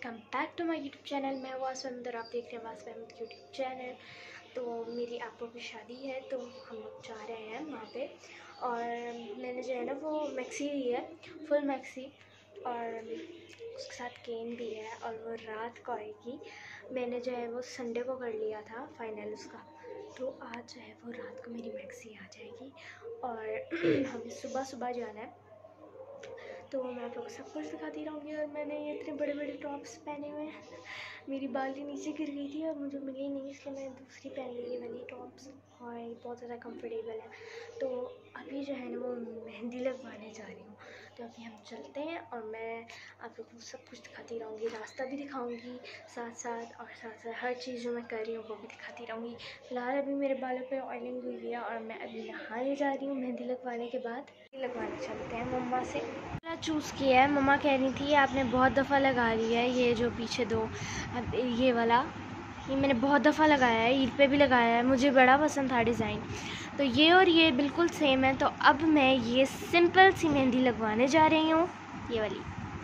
Welcome back to my YouTube channel. मैं वासवा अहमद और आप देख रहे हैं वासवा अहमद यूट्यूब चैनल। तो मेरी आपको की शादी है तो हम लोग जा रहे हैं वहाँ पे। और मैंने जो है ना वो मैक्सी ली है, फुल मैक्सी, और उसके साथ केन भी है और वो रात को आएगी। मैंने जो है वो संडे को कर लिया था फाइनल उसका, तो आज जो है वो रात को मेरी मैक्सी आ जाएगी और हमें सुबह सुबह जाना है। तो मैं आप लोगों को सब कुछ दिखाती रहूँगी। और मैंने ये इतने बड़े बड़े टॉप्स पहने हुए हैं, मेरी बाली नीचे गिर गई थी और मुझे मिली नहीं, इसलिए मैंने दूसरी पहन ली ये वाली टॉप्स और ये बहुत ज़्यादा कंफर्टेबल है। तो अभी जो है ना वो मेहंदी लगवाने जा रही हूँ, तो अभी हम चलते हैं और मैं आप लोगों को सब कुछ दिखाती रहूँगी, रास्ता भी दिखाऊँगी साथ साथ, और साथ साथ हर चीज़ जो मैं कर रही हूँ वो भी दिखाती रहूँगी। फिलहाल अभी मेरे बालों पे ऑयलिंग हुई है और मैं अभी नहाने जा रही हूँ। मेहंदी लगवाने के बाद लगवाने चलते हैं। मम्मा से चूज़ किया है, मम्मा कह रही थी आपने बहुत दफ़ा लगा लिया है ये जो पीछे दो, अब ये वाला ये मैंने बहुत दफ़ा लगाया है, ईद पे भी लगाया है, मुझे बड़ा पसंद था डिज़ाइन। तो ये और ये बिल्कुल सेम है, तो अब मैं ये सिंपल सी मेहंदी लगवाने जा रही हूँ, ये वाली।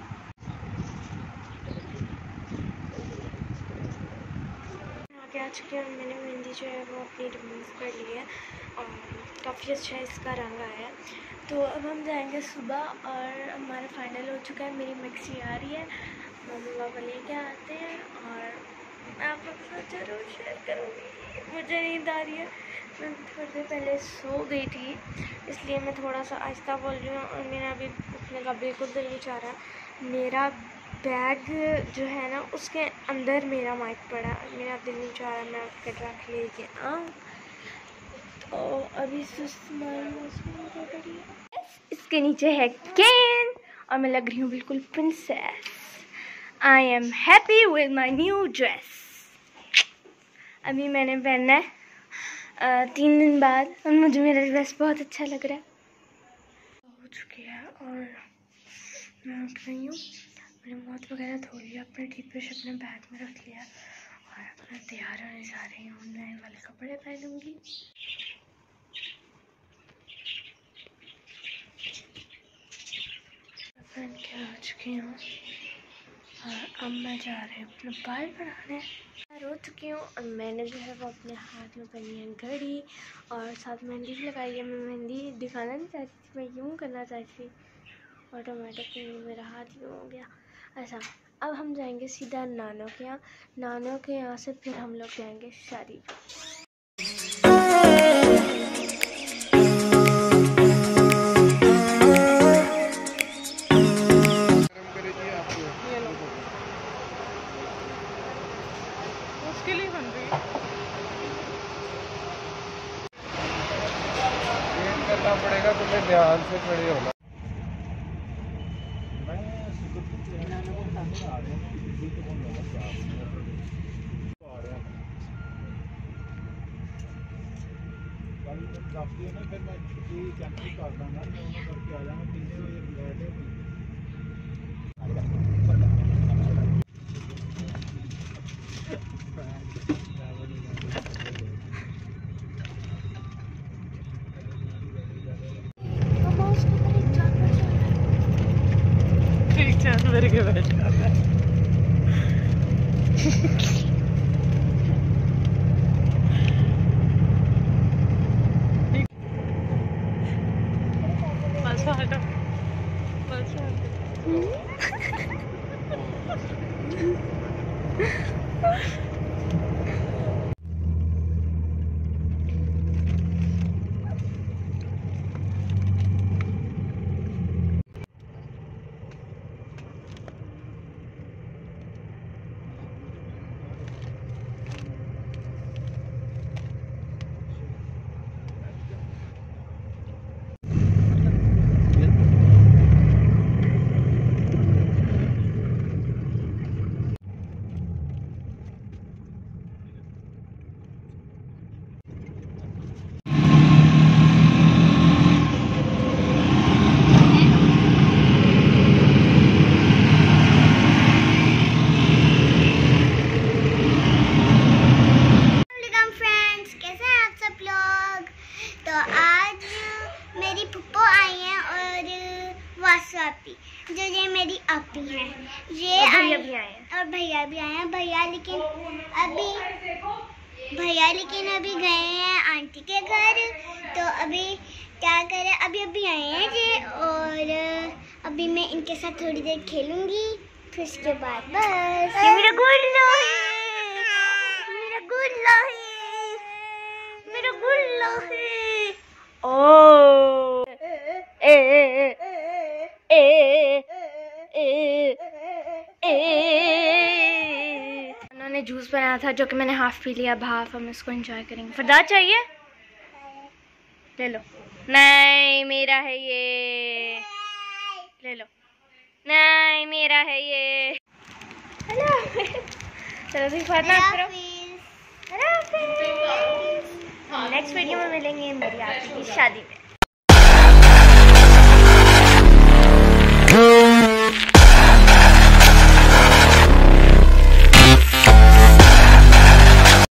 आगे आ चुके हैं, मैंने मेहंदी जो है वो अपनी रिमूव कर ली है और काफ़ी अच्छा इसका रंग आया है। तो अब हम जाएंगे सुबह और हमारा फाइनल हो चुका है, मेरी मिक्सी आ रही है, मम्मी पापा लेके आते हैं और मैं आप लोग के साथ जरूर शेयर करूँगी। मुझे नींद आ रही है, मैं थोड़ी देर पहले सो गई थी, इसलिए मैं थोड़ा सा आहिस्ता बोल रही हूँ और मेरा अभी उठने का बिल्कुल दिल नहीं चाह रहा। मेरा बैग जो है ना उसके अंदर मेरा माइक पड़ा, मेरा दिल नहीं चाह रहा मैं उसके रख लेके आऊँ। तो अभी इसके नीचे है केन और मैं लग रही हूँ बिल्कुल princess. I am happy with my new dress. अभी मैंने पहनना है 3 दिन बाद और मुझे मेरा ड्रेस बहुत अच्छा लग रहा है। हो चुकी है और मैं उठ रही हूँ, मैंने मुँह वगैरह धो लिया, अपने टूथब्रश अपने बैग में रख लिया और अपना तैयार होने जा रही हूँ। नए वाले कपड़े पहनूंगी। पहन के आ चुकी हूँ और अब मैं जा रही हूँ अपने बाल बनाने। मैं रो चुकी हूँ और मैंने जो है वो अपने हाथ में पहनी है घड़ी और साथ मेहंदी भी लगाई है। मैं मेहंदी दिखाना नहीं चाहती थी, मैं यूँ करना चाहती थी, ऑटोमेटिकली मेरा हाथ यूँ हो गया ऐसा। अब हम जाएंगे सीधा नानों के यहाँ, नानों के यहाँ से फिर हम लोग जाएंगे शादी। उसके लिए बन रही है, वेट करना पड़ेगा तुम्हें, ध्यान से खड़े होना। फिर मैं छुट्टी कैंसिल कर दूँगा, करके आ जाना। ठीक जानवर के बैठ तो आज मेरी पुप्पो आई हैं और वासवापी, जो ये मेरी आपी है, ये भैया भी आए हैं और भैया भी आए हैं। भैया लेकिन अभी गए हैं आंटी के घर। तो अभी क्या करें, अभी आए हैं जी, और अभी मैं इनके साथ थोड़ी देर खेलूंगी, फिर उसके बाद बस। ये मेरा गुल्लो है, मेरा गुल्लो है, मेरा गुल्लो है। ओ ए ए ए उन्होंने जूस बनाया था जो कि मैंने हाफ पी लिया। अब हाफ हम इसको एंजॉय करेंगे। फरदाद चाहिए? ले लो। नहीं मेरा है ये, ले लो। नहीं मेरा है ये। हेलो चलो भी फातना करो। हेलो, हम नेक्स्ट वीडियो में मिलेंगे मेरी आपकी शादी में।